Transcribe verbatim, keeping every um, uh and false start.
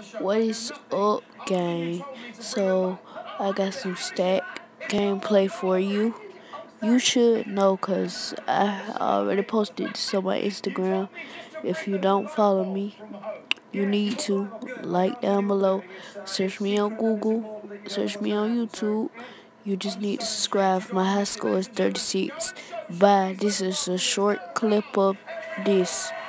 What is up, gang? So, I got some stack gameplay for you. You should know because I already posted this on my Instagram. If you don't follow me, you need to. Like down below. Search me on Google. Search me on YouTube. You just need to subscribe. My high score is thirty-six. Bye. This is a short clip of this.